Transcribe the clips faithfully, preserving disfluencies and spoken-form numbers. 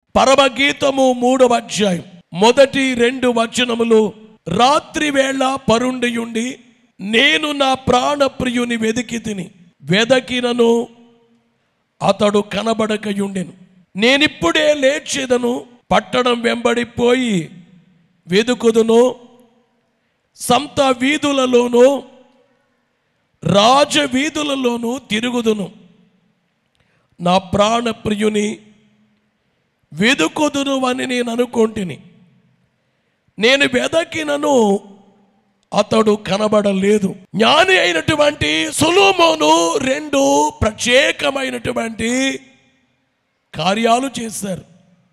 పరమగీతము మూడవ అధ్యాయం మొదటి రెండు వచనములు. రాత్రి వేళ పరుండియుండి నేను నా ప్రాణ ప్రియుని వెదికి తిని, వెదకినను అతడు కనబడకయుండెను. నేనిప్పుడే లేచెదను, పట్టణం వెంబడిపోయి వెదుకుదును, సంత వీధులలోనూ రాజ వీధులలోనూ తిరుగుదును, నా ప్రాణ ప్రియుని వెదుకుదును అని నేను అనుకొంటిని. నేను వెదకినను అతడు కనబడలేదు. జ్ఞాని అయినటువంటి సొలొమోను రెండు ప్రత్యేకమైనటువంటి కార్యాలు చేశారు.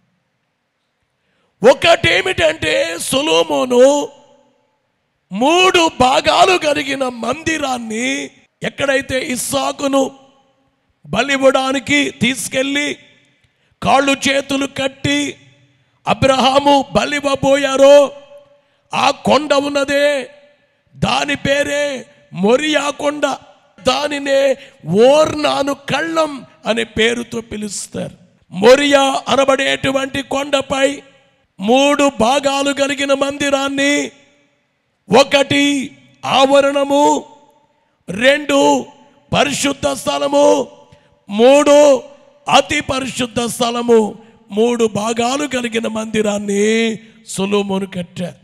ఒకటేమిటంటే సొలొమోను మూడు భాగాలు కలిగిన మందిరాన్ని ఎక్కడైతే ఇస్సాకును బలివ్వడానికి తీసుకెళ్ళి కాళ్ళు చేతులు కట్టి అబ్రహాము బలివ్వబోయారో ఆ కొండ ఉన్నదే, దాని పేరే మొరియా కొండ. దానినే ఓర్నాను కళ్ళం అనే పేరుతో పిలుస్తారు. మొరియా అనబడేటువంటి కొండపై మూడు భాగాలు కలిగిన మందిరాన్ని, ఒకటి ఆవరణము, రెండు పరిశుద్ధ స్థలము, మూడు అతి పరిశుద్ధ స్థలము, మూడు భాగాలు కలిగిన మందిరాన్ని సొలొమోను కట్టారు.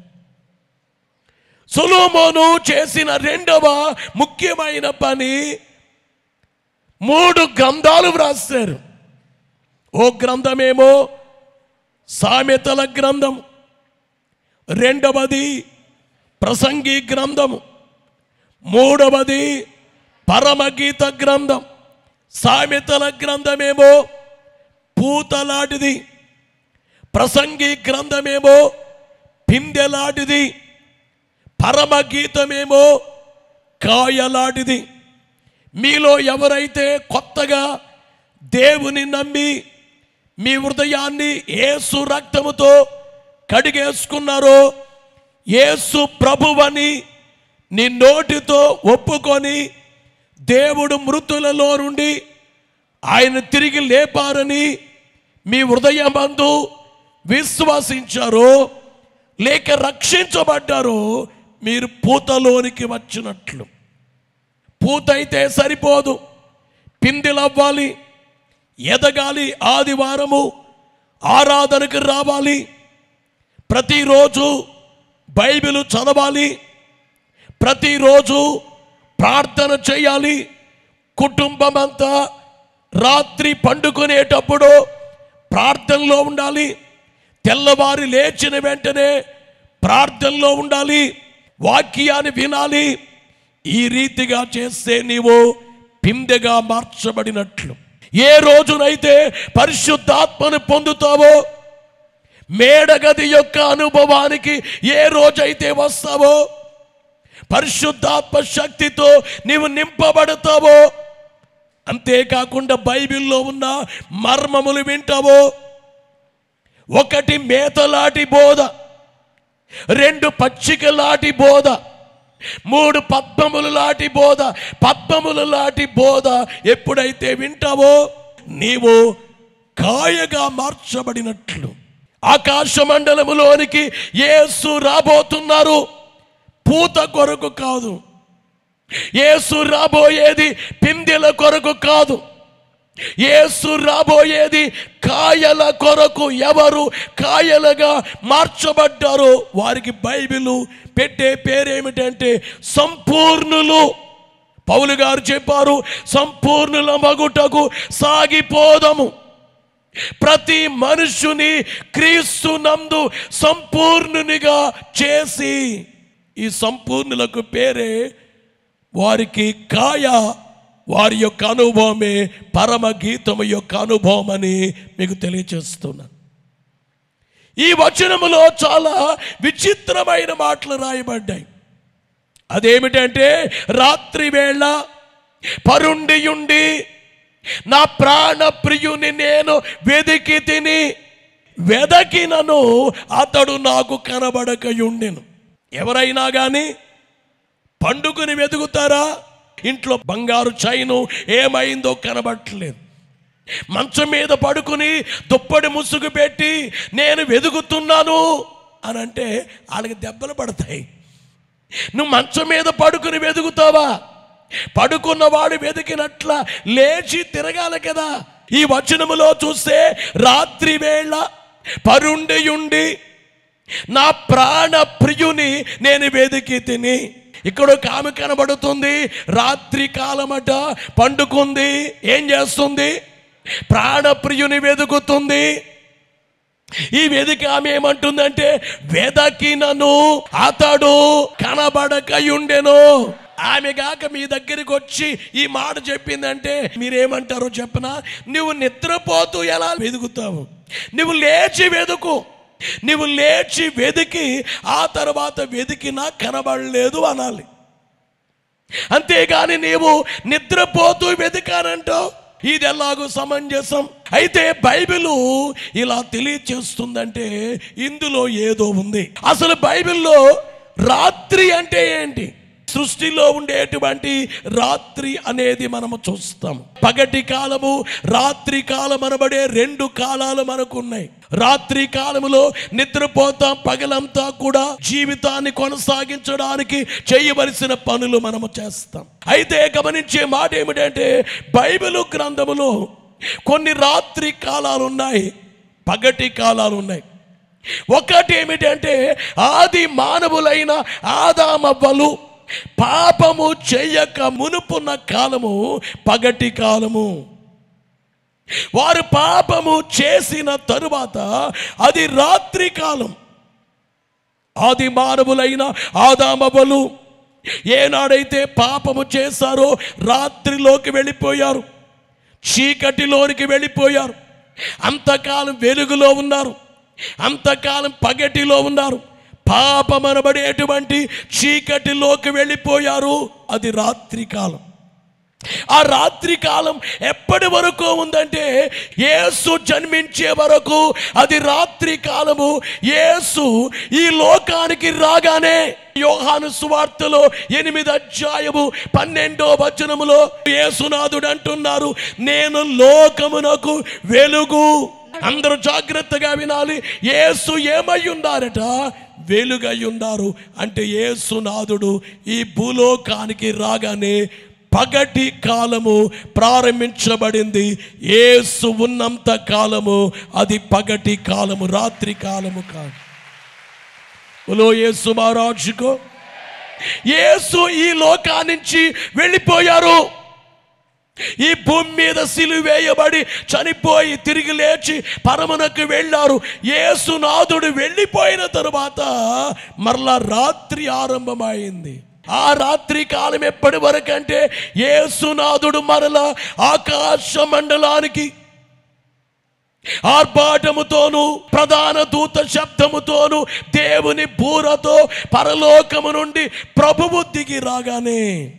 సొలొమోను చేసిన రెండవ ముఖ్యమైన పని, మూడు గ్రంథాలు వ్రాస్తారు. ఓ గ్రంథమేమో సామెతల గ్రంథం, రెండవది ప్రసంగి గ్రంథము, మూడవది పరమగీత గ్రంథం. సామెతల గ్రంథమేమో పూతలాంటిది, ప్రసంగి గ్రంథమేమో పిందెలాంటిది, పరమగీతమేమో కాయలాంటిది. మీలో ఎవరైతే కొత్తగా దేవుని నమ్మి మీ హృదయాన్ని యేసు రక్తముతో కడిగేసుకున్నారో, యేసు ప్రభువని నీ నోటితో ఒప్పుకొని దేవుడు మృతులలో నుండి ఆయన తిరిగి లేపారని మీ హృదయమందు విశ్వసించారో, లేక రక్షించబడ్డారో, మీరు పూతలోనికి వచ్చినట్లు. పూత అయితే సరిపోదు, పిందెలవ్వాలి, ఎదగాలి, ఆదివారము ఆరాధనకు రావాలి, ప్రతిరోజు బైబిల్ చదవాలి, ప్రతిరోజు ప్రార్థన చేయాలి. కుటుంబం అంతా రాత్రి పండుకునేటప్పుడు ప్రార్థనలో ఉండాలి, తెల్లవారి లేచిన వెంటనే ప్రార్థనలో ఉండాలి, వాక్యాన్ని వినాలి. ఈ రీతిగా చేస్తే నీవు పిందెగా మార్చబడినట్లు. ఏ రోజునైతే పరిశుద్ధాత్మను పొందుతావో, మేడగది యొక్క అనుభవానికి ఏ రోజైతే వస్తావో, పరిశుద్ధాత్మ శక్తితో నీవు నింపబడతావో, అంతేకాకుండా బైబిల్లో ఉన్న మర్మములు వింటావో. ఒకటి మేతలాంటి బోధ, రెండు పచ్చిక లాంటి బోధ, మూడు పద్మముల లాంటి బోధ. పద్మముల లాంటి బోధ ఎప్పుడైతే వింటావో నీవు కాయగా మార్చబడినట్లు. ఆకాశ మండలములోనికి యేసు రాబోతున్నారు, పూత కొరకు కాదు. యేసు రాబోయేది పిందెల కొరకు కాదు. యేసు రాబోయేది కాయల కొరకు. ఎవరు కాయలుగా మార్చబడ్డారో వారికి బైబిలు పెట్టే పేరేమిటంటే సంపూర్ణులు. పౌలు గారు చెప్పారు, సంపూర్ణుల మగుటకు సాగిపోదము. ప్రతి మనుషుని క్రీస్తు నందు సంపూర్ణునిగా చేసి, ఈ సంపూర్ణులకు పేరే వారికి కాయ, వారి యొక్క అనుభవమే పరమగీతము యొక్క అనుభవం అని మీకు తెలియజేస్తున్నాను. ఈ వచనములో చాలా విచిత్రమైన మాటలు రాయబడ్డాయి. అదేమిటంటే, రాత్రి వేళ పరుండియుండి నా ప్రాణ ప్రియుని నేను వెదికి తిని, వెదకినను అతడు నాకు కనబడకయుండెను. ఎవరైనా కానీ పండుగని వెతుకుతారా? ఇంట్లో బంగారు చైను ఏమైందో కనబడట్లేదు. మంచం మీద పడుకుని దుప్పటి ముసుగు పెట్టి నేను వెదుగుతున్నాను అని అంటే వాళ్ళకి దెబ్బలు పడతాయి. నువ్వు మంచం మీద పడుకుని వెదుగుతావా? పడుకున్నవాడు వెతికినట్ల లేచి తిరగాలి కదా. ఈ వచనములో చూస్తే రాత్రి వేళ పరుండియుండి నా ప్రాణ ప్రియుని నేను వెతికి తిని. ఇక్కడ ఒక ఆమె కనబడుతుంది, రాత్రి కాలమట పండుకుంది. ఏం చేస్తుంది? ప్రాణప్రియుని వెతుకుతుంది. ఈ వెతికి ఆమె ఏమంటుందంటే, వెదకినను అతడు కనబడకయుండెను. ఆమె గాక మీ దగ్గరికి వచ్చి ఈ మాట చెప్పిందంటే మీరేమంటారో చెప్పనా? నువ్వు నిద్రపోతూ ఎలా వెతుకుతావు? నువ్వు లేచి వెతుకు. నువ్వు లేచి వెతికి ఆ తర్వాత వెతికినా కనబడలేదు అనాలి. అంతేగాని నీవు నిద్రపోతూ వెతికానంటావు, ఇది ఎలాగూ సమంజసం? అయితే బైబిలు ఇలా తెలియచేస్తుందంటే ఇందులో ఏదో ఉంది. అసలు బైబిల్లో రాత్రి అంటే ఏంటి? సృష్టిలో ఉండేటువంటి రాత్రి అనేది మనము చూస్తాం. పగటి కాలము, రాత్రి కాలం అనబడే రెండు కాలాలు మనకు ఉన్నాయి. రాత్రి కాలములో నిద్రపోతాం, పగలంతా కూడా జీవితాన్ని కొనసాగించడానికి చేయవలసిన పనులు మనము చేస్తాం. అయితే గమనించే మాట ఏమిటంటే, బైబిలు గ్రంథములో కొన్ని రాత్రి కాలాలు ఉన్నాయి, పగటి కాలాలు ఉన్నాయి. ఒకటి ఏమిటంటే, ఆది మానవులైన ఆదామవ్వలు పాపము చెయ్యక మునుపున్న కాలము పగటి కాలము. వారు పాపము చేసిన తరువాత అది రాత్రి కాలం. ఆది మానవులైన ఆదామవ్వలు ఏనాడైతే పాపము చేశారో రాత్రిలోకి వెళ్ళిపోయారు, చీకటిలోనికి వెళ్ళిపోయారు. అంతకాలం వెలుగులో ఉన్నారు, అంతకాలం పగటిలో ఉన్నారు. పాపమనబడేటువంటి చీకటిలోకి వెళ్ళిపోయారు. అది రాత్రి కాలం. ఆ రాత్రి కాలం ఎప్పటి వరకు ఉందంటే యేసు జన్మించే వరకు అది రాత్రి కాలము. యేసు ఈ లోకానికి రాగానే యోహాను సువార్తలో ఎనిమిది అధ్యాయము పన్నెండో వచనములో యేసునాథుడు అంటున్నారు, నేను లోకమునకు వెలుగు. అందరూ జాగ్రత్తగా వినాలి. యేసు ఏమై ఉన్నారట? వెలుగై ఉన్నారు. అంటే యేసునాథుడు ఈ భూలోకానికి రాగానే పగటి కాలము ప్రారంభించబడింది. యేసు ఉన్నంత కాలము అది పగటి కాలము, రాత్రి కాలము కాదు. బోలో యేసు మహారాజుకో. యేసు ఈ లోకానికి వెళ్ళిపోయారు. ఈ భూమి మీద సిలువేయబడి చనిపోయి తిరిగి లేచి పరమునకు వెళ్ళారు. యేసునాథుడు వెళ్ళిపోయిన తరువాత మరలా రాత్రి ఆరంభమైంది. ఆ రాత్రి కాలం ఎప్పటి వరకు అంటే యేసునాథుడు మరలా ఆకాశ మండలానికి ఆర్భాటముతోను ప్రధాన దూత శబ్దముతోను దేవుని బూరతో పరలోకము నుండి ప్రభువు దిగి రాగానే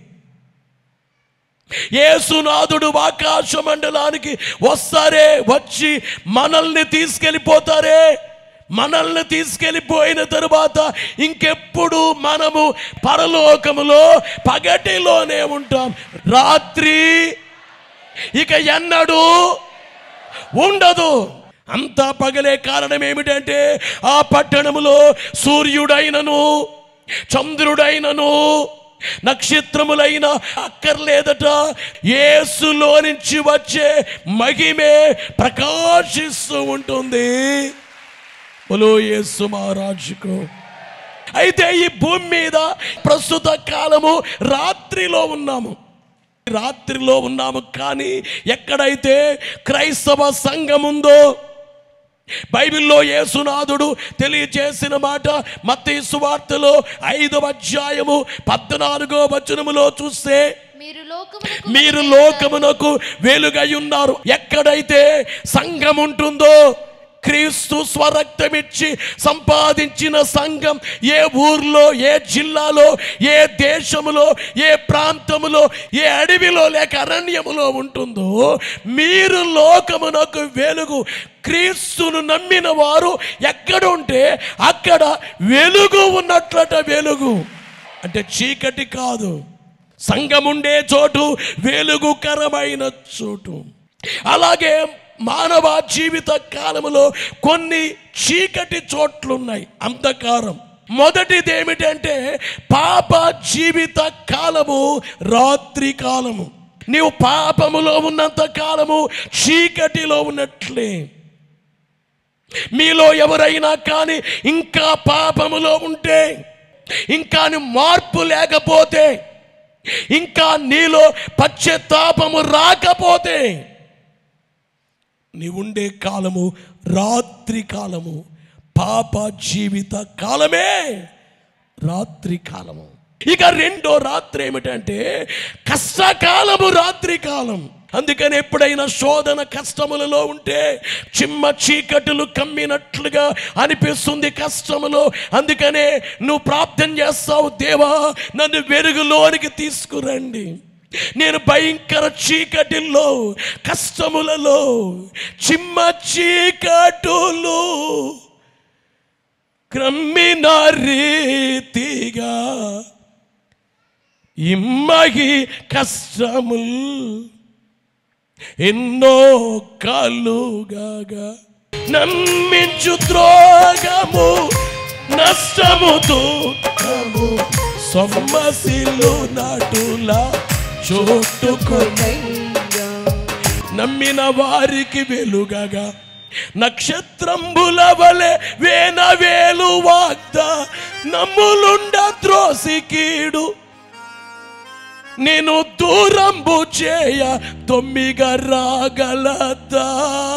యేసునాథుడు ఆకాశ మండలానికి వస్తారే, వచ్చి మనల్ని తీసుకెళ్ళిపోతారే. మనల్ని తీసుకెళ్ళిపోయిన తరువాత ఇంకెప్పుడు మనము పరలోకములో పగటిలోనే ఉంటాం. రాత్రి ఇక ఎన్నడూ ఉండదు. అంతా పగలే. కారణం ఏమిటంటే ఆ పట్టణములో సూర్యుడైనను చంద్రుడైనను నక్షత్రములైన అక్కర్లేదట. యేసులో నుంచి వచ్చే మహిమే ప్రకాశిస్తూ ఉంటుంది. బోలో యేసు మహారాజుకు. అయితే ఈ భూమి మీద ప్రస్తుత కాలము రాత్రిలో ఉన్నాము, రాత్రిలో ఉన్నాము. కానీ ఎక్కడైతే క్రైస్తవ సంఘం ఉందో, బైబిల్లో యేసునాథుడు తెలియచేసిన మాట మత్తయి సువార్తలో ఐదవ అధ్యాయము పద్నాలుగో వచనములో చూస్తే, మీరు లోకమునకు వెలుగై ఉన్నారు. ఎక్కడైతే సంఘం ఉంటుందో, క్రీస్తు స్వరక్తమిచ్చి సంపాదించిన సంఘం ఏ ఊర్లో, ఏ జిల్లాలో, ఏ దేశములో, ఏ ప్రాంతములో, ఏ అడవిలో లేక అరణ్యములో ఉంటుందో, మీరు లోకమునకు వెలుగు. క్రీస్తును నమ్మిన వారు ఎక్కడుంటే అక్కడ వెలుగు ఉన్నట్లట. వెలుగు అంటే చీకటి కాదు, సంఘముండే చోటు వెలుగుకరమైన చోటు. అలాగే మానవ జీవిత కాలములో కొన్ని చీకటి చోట్లున్నాయి, అంధకారం. మొదటిది ఏమిటంటే పాప జీవిత కాలము రాత్రి కాలము. నీవు పాపములో ఉన్నంత కాలము చీకటిలో ఉన్నట్లే. మీలో ఎవరైనా కానీ ఇంకా పాపములో ఉంటే, ఇంకా మార్పు లేకపోతే, ఇంకా నీలో పశ్చాత్తాపము రాకపోతే, నీవుండే కాలము రాత్రి కాలము. పాప జీవిత కాలమే రాత్రి కాలము. ఇక రెండో రాత్రి ఏమిటంటే కష్టకాలము, రాత్రి కాలం. అందుకని ఎప్పుడైనా శోధన కష్టములలో ఉంటే చిమ్మ చీకటులు కమ్మినట్లుగా అనిపిస్తుంది కష్టములో. అందుకనే నువ్వు ప్రార్థన చేస్తావు, దేవా నన్ను వెలుగులోనికి తీసుకురండి. నేను భయంకర చీకటిలో, కష్టములలో, చిమ్మ చీకటులు క్రమ్మిన రీతిగా ఇమ్మగి కష్టములు ఎన్నో కలుగాగా నమ్మించు ద్రోగము నష్టముతో సొమ్మసిల్లు నాటులా చోటుకొని నమ్మిన వారికి వెలుగగా నక్షత్రంబుల వలె వేన వేలు వాగ్దా నమ్ములుండ త్రోసికీడు నేను దూరంబు చేయ తొమ్మిగా రాగలదా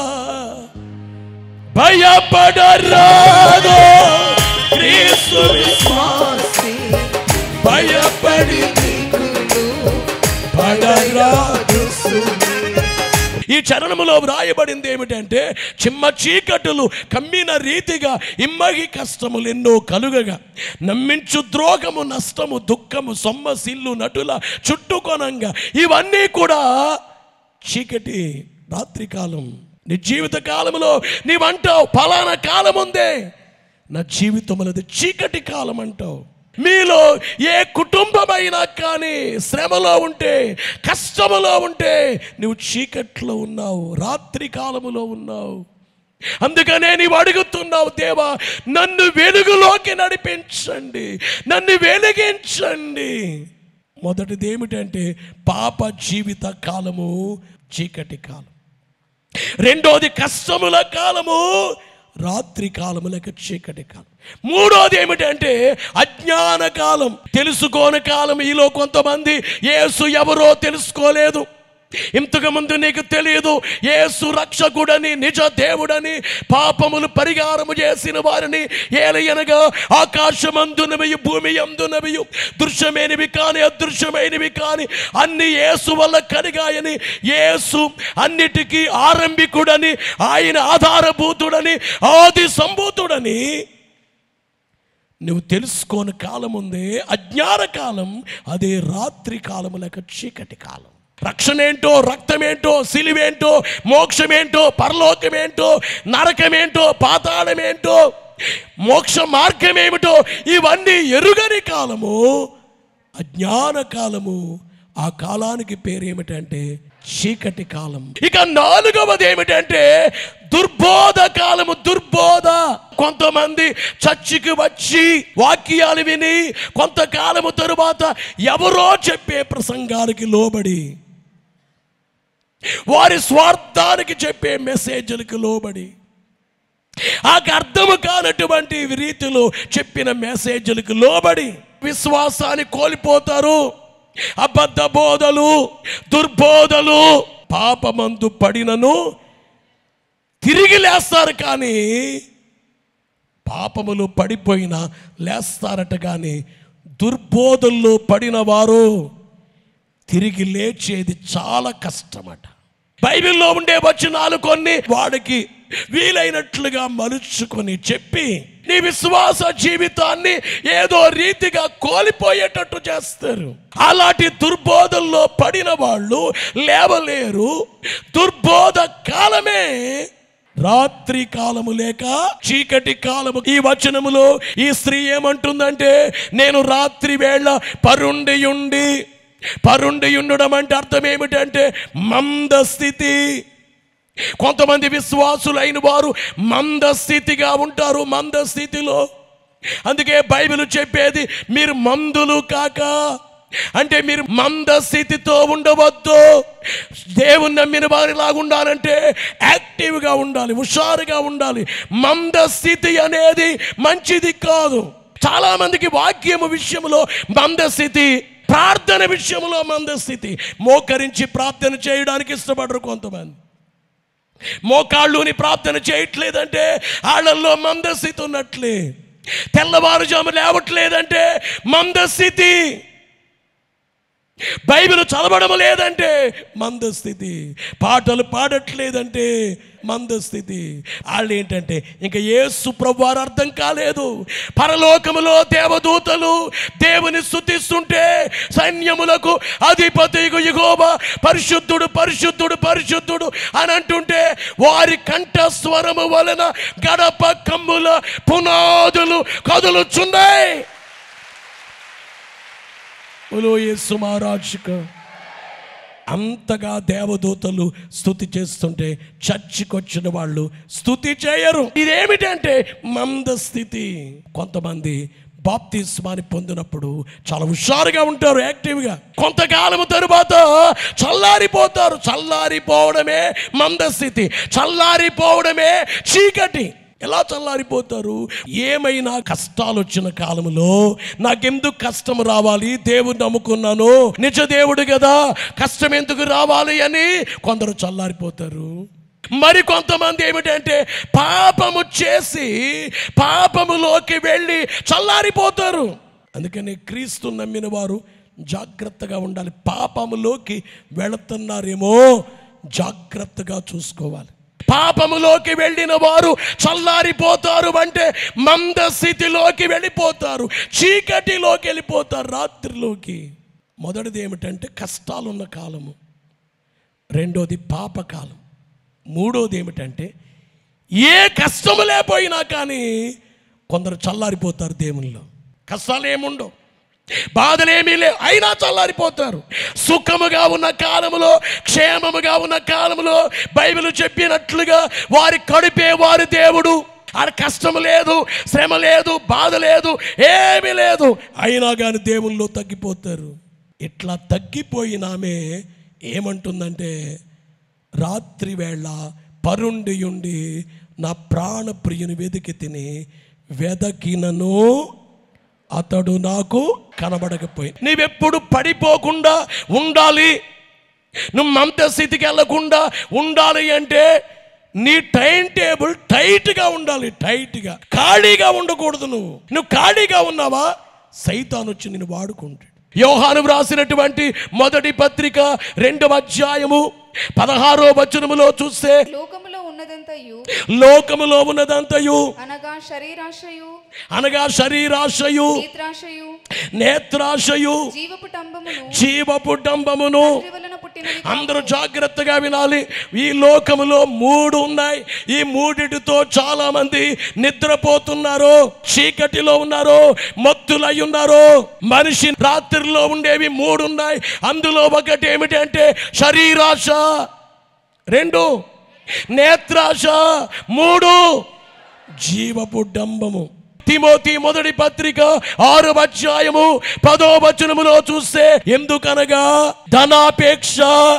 భయపడరాదో క్రీస్తు విశ్వాసి భయపడి పడరాదు. ఈ చరణములో వ్రాయబడింది ఏమిటంటే చిమ్మ చీకటులు కమ్మిన రీతిగా ఇమ్మగి కష్టములు ఎన్నో కలుగగా నమ్మించు ద్రోగము నష్టము దుఃఖము సొమ్మసిల్లు నటుల చుట్టుకొనంగా ఇవన్నీ కూడా చీకటి రాత్రి కాలం. నీ జీవిత కాలంలో నీవంటావు ఫలానా కాలం ఉందే, నా జీవితం అనేది చీకటి కాలం అంటావు. మీలో ఏ కుటుంబమైనా కానీ శ్రమలో ఉంటే, కష్టములో ఉంటే నువ్వు చీకట్లో ఉన్నావు, రాత్రి కాలములో ఉన్నావు. అందుకనే నీవు అడుగుతున్నావు, దేవా నన్ను వెలుగులోకి నడిపించండి, నన్ను వెలిగించండి. మొదటిది ఏమిటంటే పాప జీవిత కాలము చీకటి కాలం. రెండోది కష్టముల కాలము రాత్రి కాలము లేక చీకటి కాలం. మూడోది ఏమిటంటే అజ్ఞాన కాలం, తెలుసుకోని కాలం. ఈలో కొంతమంది యేసు ఎవరో తెలుసుకోలేదు. ఇంతకు ముందు నీకు తెలియదు యేసు రక్షకుడని, నిజ దేవుడని, పాపములు పరిహారము చేసిన వారిని, ఏలయనగా ఆకాశమందునవి భూమి అందునవి దృశ్యమైనవి కానీ అదృశ్యమైనవి కానీ అన్ని యేసు వల్ల కలిగాయని, యేసు అన్నిటికీ ఆరంభికుడని, ఆయన ఆధారభూతుడని, ఆది సంభూతుడని నువ్వు తెలుసుకోని కాలం ఉందే అజ్ఞాన కాలం. అదే రాత్రి కాలము లేక చీకటి కాలం. రక్షణ ఏంటో, రక్తమేంటో, సిలువేంటో, మోక్షమేంటో, పరలోకమేంటో, నరకమేంటో, పాతాళమేంటో, మోక్ష మార్గం ఏమిటో ఇవన్నీ ఎరుగని కాలము అజ్ఞాన కాలము. ఆ కాలానికి పేరేమిటంటే చీకటి కాలం. ఇక నాలుగవది ఏమిటంటే దుర్బోధ కాలము. దుర్బోధ, కొంతమంది చర్చికి వచ్చి వాక్యాలు విని కొంతకాలము తరువాత ఎవరో చెప్పే ప్రసంగానికి లోబడి, వారి స్వార్థానికి చెప్పే మెసేజ్లకు లోబడి, ఆకు అర్థము కానటువంటి రీతిలో చెప్పిన మెసేజ్లకు లోబడి విశ్వాసాన్ని కోల్పోతారు. అబద్ధ బోధలు, దుర్బోధలు, పాపమందు పడినను తిరిగి లేస్తారు. కానీ పాపములు పడిపోయినా లేస్తారట. కానీ దుర్బోధల్లో పడిన వారు తిరిగి లేచేది చాలా కష్టమట. బైబిల్లో ఉండే వచనాలు కొన్ని వాడికి వీలైనట్లుగా మలుచుకొని చెప్పి నీ విశ్వాస జీవితాన్ని ఏదో రీతిగా కోల్పోయేటట్టు చేస్తారు. అలాంటి దుర్బోధల్లో పడిన వాళ్ళు లేవలేరు. దుర్బోధ కాలమే రాత్రి కాలము లేక చీకటి కాలము. ఈ వచనములో ఈ స్త్రీ ఏమంటుందంటే నేను రాత్రి వేళ పరుండియుండి, పరుండి ఉండడం అంటే అర్థం ఏమిటంటే మంద స్థితి, కొంతమంది విశ్వాసులైన వారు మందస్థితిగా ఉంటారు, మందస్థితిలో. అందుకే బైబిల్ చెప్పేది మీరు మందులు కాక, అంటే మీరు మందస్థితితో ఉండవద్దు. దేవుని నమ్మిన వారిలాగా ఉండాలంటే యాక్టివ్గా ఉండాలి, హుషారుగా ఉండాలి. మందస్థితి అనేది మంచిది కాదు. చాలా మందికి వాక్యము విషయంలో మందస్థితి, ప్రార్థన విషయంలో మందస్థితి. మోకరించి ప్రార్థన చేయడానికి ఇష్టపడరు కొంతమంది. మోకాళ్ళుని ప్రార్థన చేయట్లేదంటే వాళ్ళల్లో మందస్థితి ఉన్నట్లే. తెల్లవారుజాము లేవట్లేదంటే మందస్థితి. బైబిల్ చదవడం లేదంటే మందస్థితి. పాటలు పాడట్లేదంటే మందస్థితి. వాళ్ళు ఏంటంటే ఇంకా యేసు ప్రభువారు అర్థం కాలేదు. పరలోకములో దేవదూతలు దేవుని స్తుతిస్తుంటే సైన్యములకు అధిపతి యెహోవా పరిశుద్ధుడు పరిశుద్ధుడు పరిశుద్ధుడు అని అంటుంటే వారి కంఠస్వరము వలన గడప కమ్ముల పునాదులు కదులుచున్నాయి. బోలో యేసు మహారాజుకు. అంతగా దేవదూతలు స్తుతి చేస్తుంటే చర్చికి వచ్చిన వాళ్ళు స్తుతి చేయరు. ఇదేమిటంటే మందస్థితి. కొంతమంది బాప్తిస్మాని పొందినప్పుడు చాలా హుషారుగా ఉంటారు, యాక్టివ్గా. కొంతకాలం తరువాత చల్లారిపోతారు. చల్లారిపోవడమే మందస్థితి, చల్లారిపోవడమే చీకటి. ఎలా చల్లారిపోతారు? ఏమైనా కష్టాలు వచ్చిన కాలంలో నాకెందుకు కష్టం రావాలి, దేవుడు నమ్ముకున్నాను, నిజ దేవుడు కదా, కష్టం ఎందుకు రావాలి అని కొందరు చల్లారిపోతారు. మరి కొంతమంది ఏమిటంటే పాపము చేసి పాపములోకి వెళ్ళి చల్లారిపోతారు. అందుకని క్రీస్తు నమ్మిన వారు జాగ్రత్తగా ఉండాలి. పాపములోకి వెళుతున్నారేమో జాగ్రత్తగా చూసుకోవాలి. పాపములోకి వెళ్ళిన వారు చల్లారిపోతారు అంటే మందస్థితిలోకి వెళ్ళిపోతారు, చీకటిలోకి వెళ్ళిపోతారు, రాత్రిలోకి. మొదటిది ఏమిటంటే కష్టాలున్న కాలము, రెండోది పాపకాలం, మూడోది ఏమిటంటే ఏ కష్టము లేకపోయినా కానీ కొందరు చల్లారిపోతారు దేవునిలో. కష్టాలు ఏముండవు, బాధలేమీ లేవు, అయినా చల్లారిపోతారు. సుఖముగా ఉన్న కాలములో, క్షేమముగా ఉన్న కాలములో బైబిల్ చెప్పినట్లుగా వారి కడిపే వారి దేవుడు. ఆడ కష్టం లేదు, శ్రమ లేదు, బాధ లేదు, ఏమీ లేదు, అయినా కానీ దేవుల్లో తగ్గిపోతారు. ఇట్లా తగ్గిపోయినామే ఏమంటుందంటే రాత్రి వేళ పరుండి ఉండి నా ప్రాణ ప్రియుని వెతికి తిని వెదకినను అతడు నాకు కనబడకపోయి. నీవెప్పుడు పడిపోకుండా ఉండాలి, నువ్వు మందస్థితికి వెళ్ళకుండా ఉండాలి అంటే నీ టైం టేబుల్ టైట్గా ఉండాలి. టైట్గా, ఖాళీగా ఉండకూడదు. నువ్వు నువ్వు ఖాళీగా ఉన్నావా సైతాను వచ్చి నిన్ను వాడుకుంటాడు. యోహాను వ్రాసినటువంటి మొదటి పత్రిక రెండవ అధ్యాయము పదహారో వచనములో చూస్తే లోకములో ఉన్నదంతయు లోకములో ఉన్నదంతయు అనగా శరీరాశయు అనగా శరీరాశయు నేత్రాశయు నేత్రాశయు జీవపు డంబమును జీవపు డంబమును అందరూ జాగ్రత్తగా వినాలి. ఈ లోకములో మూడు ఉన్నాయి. ఈ మూడిటితో చాలా మంది నిద్రపోతున్నారు, చీకటిలో ఉన్నారు, మత్తులై ఉన్నారు. మనిషి రాత్రిలో ఉండేవి మూడు ఉన్నాయి. అందులో ఒకటి ఏమిటంటే శరీరాశ, రెండు నేత్రాశ, మూడు జీవపు డంబము. తిమోతి మొదటి పత్రిక ఆరో అధ్యాయము పదో వచనములో చూస్తే ఎందుకనగా ధనాపేక్ష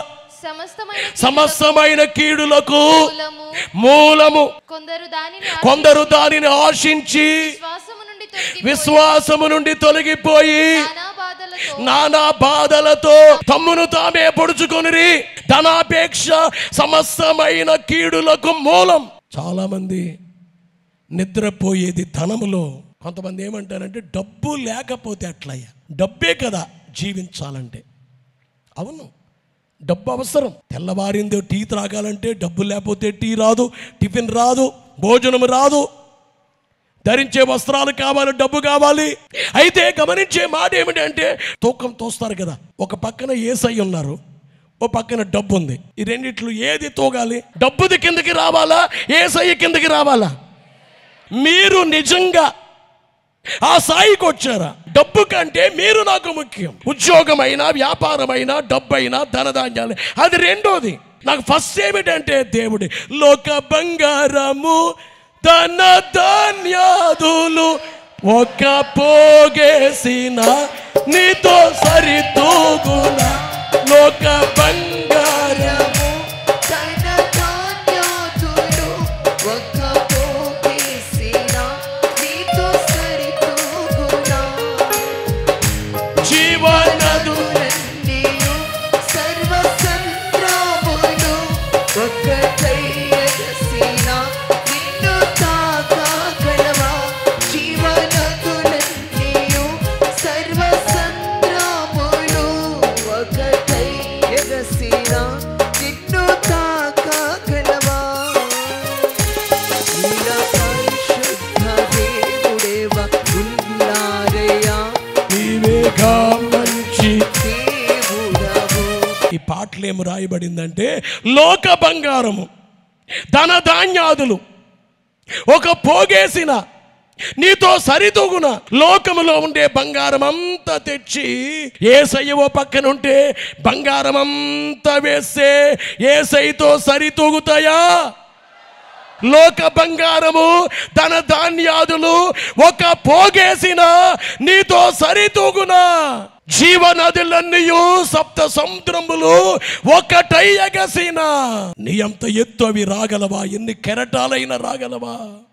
సమస్తమైన కీడులకు మూలము, కొందరు దానిని ఆశించి విశ్వాసము నుండి తొలగిపోయి నానా బాధలతో తమ్మును తామే పొడుచుకొనిరి. ధనాపేక్ష సమస్తమైన కీడులకు మూలం. చాలా మంది నిద్రపోయేది ధనములో. కొంతమంది ఏమంటారంటే డబ్బు లేకపోతే అట్లయ్యా, డబ్బే కదా జీవించాలంటే. అవును, డబ్బు అవసరం. తెల్లవారిందో టీ త్రాగాలంటే డబ్బు లేకపోతే టీ రాదు, టిఫిన్ రాదు, భోజనం రాదు, ధరించే వస్త్రాలు కావాలి, డబ్బు కావాలి. అయితే గమనించే మాట ఏమిటంటే తూకం తోస్తారు కదా, ఒక పక్కన యేసయ్య ఉన్నారు, ఓ పక్కన డబ్బు ఉంది. ఈ రెండిట్లు ఏది తూగాలి? డబ్బుది కిందకి రావాలా, యేసయ్య కిందకి రావాలా? మీరు నిజంగా ఆ స్థాయికి వచ్చారా? డబ్బు కంటే మీరు నాకు ముఖ్యం. ఉద్యోగమైనా, వ్యాపారమైనా, డబ్బైనా, ధనధాన్యాలు అది రెండోది. నాకు ఫస్ట్ ఏమిటంటే దేవుడి లోక బంగారము ధన ధాన్యాదులు ఒక పోగేసిన నీతో సరితూగున లోక బంగారము ధన ధాన్యాదులు ఒక పోగేసిన నీతో సరితూగున జీవనదులన్నీ సర్వ సంద్రములు ఒకటై ఎగసిన నిన్ను తాకగలవా జీవనదులన్నీ సర్వ సంద్రములు ఒకటై ఎగసిన నిన్ను తాకగలవా నీల పరిశుద్ధ దేవుడేవా ఉన్నారయ్యా నీవేగా మంచి దేవుడవు. ఈ పాటలు ఏమి రాయబడిందంటే లోక బంగారము ధన ధాన్యాదులు ఒక పోగేసిన నీతో సరితూగున లోకములో ఉండే బంగారం అంతా తెచ్చి యేసయ్య ఓ పక్కన ఉంటే బంగారం అంతా వేస్తే యేసయ్యతో సరితూగుతాయా? లోక బంగారము ధన ధాన్యాదులు ఒక పోగేసిన నీతో సరితూగునా జీవనదులన్నీయు సప్త సముద్రములు ఒకటై ఎగసిన నీ అంత ఎత్తు అవి రాగలవా? ఎన్ని కెరటాలైనా రాగలవా?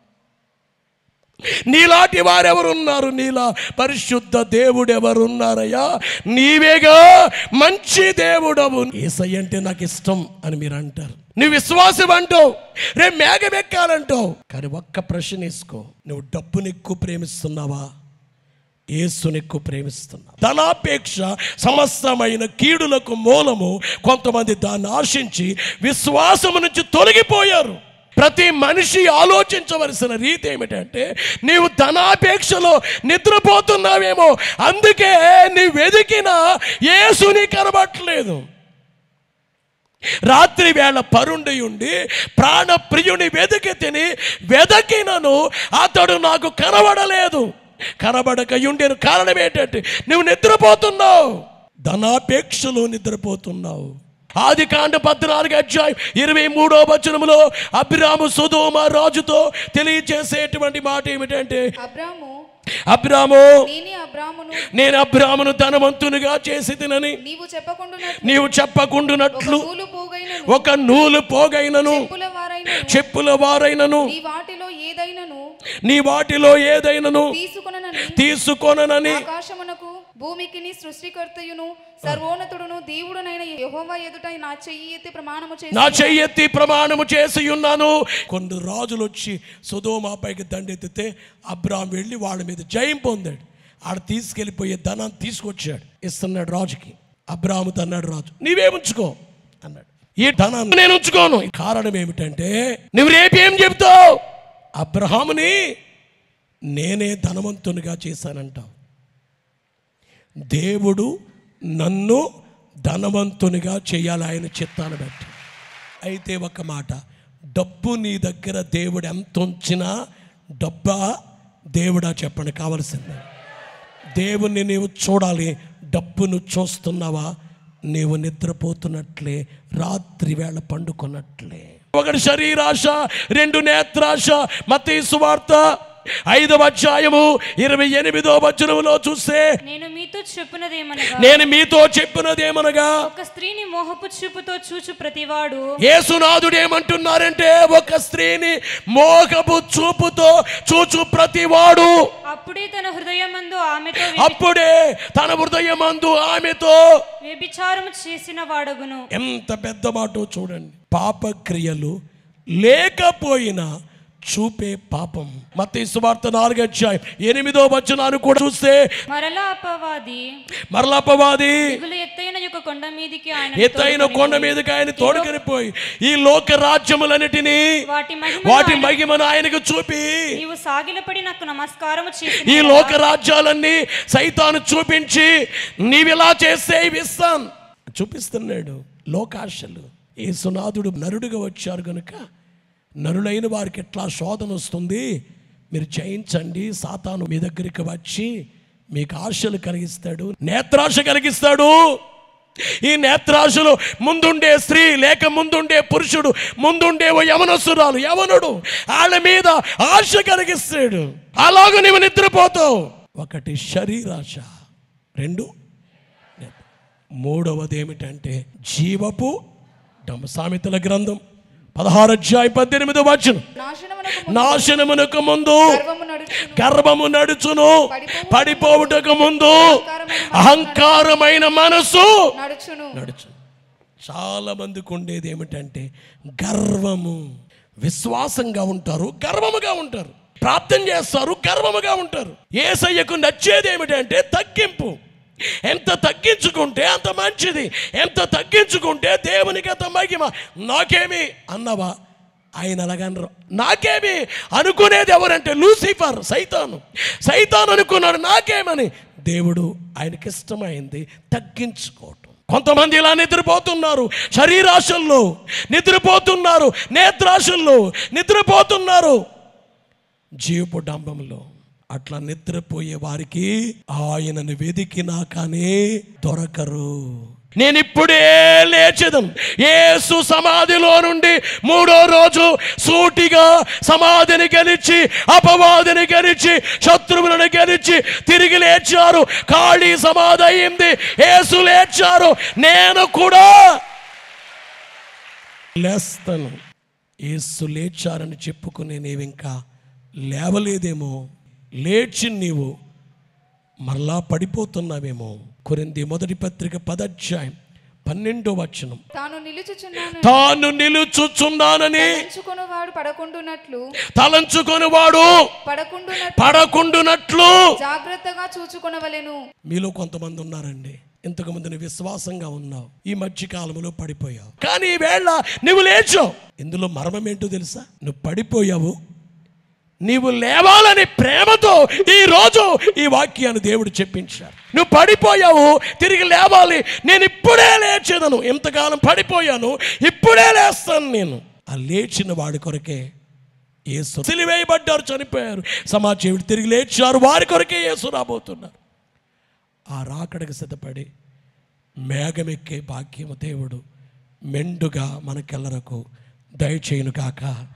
నీలాంటి వారెవరున్నారు? నీలా పరిశుద్ధ దేవుడు ఎవరున్నారయ్యా? నీవేగా మంచి దేవుడవు. యేసయ్య అంటే నాకు ఇష్టం అని మీరు అంటారు, నువ్వు విశ్వాసం అంటావు, రేపు మేఘం ఎక్కాలంటావు. కానీ ఒక్క ప్రశ్న వేసుకో, నువ్వు డబ్బుని ఎక్కువ ప్రేమిస్తున్నావా? యేసుని ఎక్కువ ప్రేమిస్తున్నా? ధనాపేక్ష సమస్తమైన కీడులకు మూలము. కొంతమంది దాన్ని ఆశించి విశ్వాసము నుంచి తొలగిపోయారు. ప్రతి మనిషి ఆలోచించవలసిన రీతి ఏమిటంటే, నీవు ధనాపేక్షలో నిద్రపోతున్నావేమో, అందుకే నీ వెదికిన యేసుని కనబట్టలేదు. రాత్రి వేళ పరుండి ఉండి ప్రాణ ప్రియుని వెతికి తిని వెదకినను అతడు నాకు కనబడలేదు. కనబడక ఉండేను కారణం ఏంటంటే నువ్వు నిద్రపోతున్నావు, ధనాపేక్షలో నిద్రపోతున్నావు. ఆది కాండ పద్నాలుగు అధ్యాయం ఇరవై మూడో వచనములో అబ్రాము సొదొమ రాజుతో తెలియజేసేటువంటి మాట ఏమిటంటే, అబ్రాము అబ్రాము అబ్రామును నేను అబ్రామును ధనవంతునిగా చేసి తినని నీవు చెప్పకుండునట్లు నీవు చెప్పకుండునట్లు నూలు పోగైనను ఒక నూలు పోగైనను చెప్పుల వారైనను చెప్పుల వారైనను నీ వాటిలో ఏదైనను నీ వాటిలో ఏదైనను తీసుకొననని తీసుకొననని ఆకాశమునకు భూమికిని సృష్టికర్తయును సర్వోన్నతుడును దేవుడునైన యెహోవా ఎదుట నా చెయ్యి ఎత్తి ప్రమాణము చేసి నా చెయ్యి ఎత్తి ప్రమాణము చేసి ఉన్నాను. కొన్ని రాజులు వచ్చి సొదొమ పైకి దండెత్తితే అబ్రాం వెళ్ళి వాళ్ళ మీద జయం పొందాడు. ఆడ తీసుకెళ్ళిపోయే ధనాన్ని తీసుకొచ్చాడు, ఇస్తున్నాడు రాజుకి. అబ్రాముతో అన్నాడు రాజు, నీవే ఉంచుకో అన్నాడు. ఈ ధనాన్ని నేను ఉంచుకోను. కారణం ఏమిటంటే, నువ్వు రేపు ఏం చెప్తావు? అబ్రహాముని నేనే ధనవంతునిగా చేశానంటావు. దేవుడు నన్ను ధనవంతునిగా చేయాలి ఆయన చిత్తాన్ని బట్టి. అయితే ఒక మాట, డబ్బు నీ దగ్గర దేవుడు ఎంత ఉంచినా డబ్బా దేవుడా చెప్పండి కావలసింది. దేవుణ్ణి నీవు చూడాలి. డబ్బును చూస్తున్నావా? నీవు నిద్రపోతున్నట్లే, రాత్రి వేళ పండుకున్నట్లే. ఒకటి శరీరాశ, రెండు నేత్రాశ. మత్తయి సువార్త ఐదవ అధ్యాయము ఇరవై ఎనిమిదో వచనములో చూస్తే, నేను మీతో చెప్పినదేమనగా నేను మీతో చెప్పినదేమనగా ఒక స్త్రీని మోహపు చూపుతో చూచు ప్రతివాడు. యేసునాథుడు ఏమంటున్నారంటే, ఒక స్త్రీని మోహపు చూపుతో చూచు ప్రతివాడు అప్పుడే తన హృదయమందు ఆమెతో అప్పుడే తన హృదయమందు ఆమెతో వ్యభిచారము చేసిన వాడగును. ఎంత పెద్ద మాట చూడండి. పాపక్రియలు లేకపోయినా చూపే పాపం. మత్తయి సువార్త నాలుగో అధ్యాయం ఎనిమిదో వచనాన్ని కూడా చూస్తే, మరలా అపవాది మరలా అపవాది దిగులు ఎత్తైన యొక్క కొండ మీదికి ఆయన ఎత్తైన కొండ మీదకి ఆయన తోడుకొని ఈ లోక రాజ్యములన్నిటినీ వాటి మహిమ వాటి మహిమను ఆయనకు చూపి, నీవు సాగిలపడి నాకు నమస్కారము చేసి ఈ లోక రాజ్యాలన్నీ సైతాను చూపించి, నీవిలా చేస్తే ఇవి ఇస్తాను చూపిస్తున్నాడు. లోకాశలు. యేసునాథుడు నరుడుగా వచ్చారు కనుక నరులైన వారికి ఎట్లా శోధన వస్తుంది, మీరు జయించండి, సాతాను మీ దగ్గరికి వచ్చి మీకు ఆశలు కలిగిస్తాడు, నేత్రాశ కలిగిస్తాడు. ఈ నేత్రాశులు ముందుండే స్త్రీ లేక ముందుండే పురుషుడు, ముందుండే ఓ యవనస్తురాలు యవనుడు వాళ్ళ మీద ఆశ కలిగిస్తాడు. అలాగ నీవు నిద్రపోతావు. ఒకటి శరీరాశ, రెండు మూడవది ఏమిటంటే జీవపు డంబం. సామెతల గ్రంథం పదహారు అధ్యాయం పద్దెనిమిది వచనం. నాశనమునకు నాశనమునకు ముందు గర్వము నడుచును, గర్వము నడుచును, పడిపోవుటకు ముందు అహంకారమైన మనసు నడుచును. నడుచు. చాలా మందికి ఉండేది ఏమిటంటే గర్వము. విశ్వాసంగా ఉంటారు, గర్వముగా ఉంటారు. ప్రార్థన చేస్తారు, గర్వముగా ఉంటారు. యేసయ్యకు నచ్చేది ఏమిటంటే తగ్గింపు. ఎంత తగ్గించుకుంటే అంత మంచిది, ఎంత తగ్గించుకుంటే దేవునికి అంత మహిమ. నాకేమి అన్నవా, ఆయన అలాగనరు. నాకేమి అనుకునేది ఎవరంటే లూసిఫర్, సైతాను. సైతాను అనుకున్నాడు నాకేమని. దేవుడు ఆయనకి ఇష్టమైంది తగ్గించుకోవటం. కొంతమంది ఇలా నిద్రపోతున్నారు, శరీరాశల్లో నిద్రపోతున్నారు, నేత్రాశల్లో నిద్రపోతున్నారు, జీవపు డంబంలో. అట్లా నిద్రపోయే వారికి ఆయనను వెదికినా కానీ దొరకరు. నేను ఇప్పుడే లేచెదను. యేసు సమాధిలో నుండి మూడో రోజు సూటిగా సమాధిని గెలిచి, అపవాదిని గెలిచి, శత్రువులను గెలిచి తిరిగి లేచారు. ఖాళీ సమాధి అయింది, యేసు లేచారు. నేను కూడా లేస్తాను. యేసు లేచారని చెప్పుకునే నీవింకా లేవలేదేమో, లేచి నీవు మరలా పడిపోతున్నావేమో. కొరింథీ మొదటి పత్రిక పదధ్యాయం పన్నెండో వచనం. తాను నిలుచుచున్నాను తాను నిలుచుచున్నానని తలంచుకొనువాడు పడకుండునట్లు తలంచుకొనివాడు పడకుండునట్లు పడకుండునట్లు జాగ్రత్తగా చూచుకొనవలెను. మీలో కొంతమంది ఉన్నారండి, ఇంతకు ముందు నువ్వు విశ్వాసంగా ఉన్నావు, ఈ మధ్య కాలంలో పడిపోయావు. కానీ ఈ వేళ నువ్వు లేచావు. ఇందులో మర్మం ఏంటో తెలుసా? నువ్వు పడిపోయావు, నీవు లేవాలని ప్రేమతో ఈ రోజు ఈ వాక్యాన్ని దేవుడు చెప్పించాడు. నువ్వు పడిపోయావు, తిరిగి లేవాలి. నేను ఇప్పుడే లేచేదను. ఎంతకాలం పడిపోయాను, ఇప్పుడే లేస్తాను నేను. ఆ లేచిన వాడి కొరకే యేసు సిలువేయబడ్డారు, చనిపోయారు. సమాజీవుడు తిరిగి లేచారు, వారి కొరకే యేసు రాబోతున్నారు. ఆ రాకడకు సిద్ధపడి మేఘమెక్కే భాగ్యము దేవుడు మెండుగా మనకెల్లరకు దయచేయును కాక.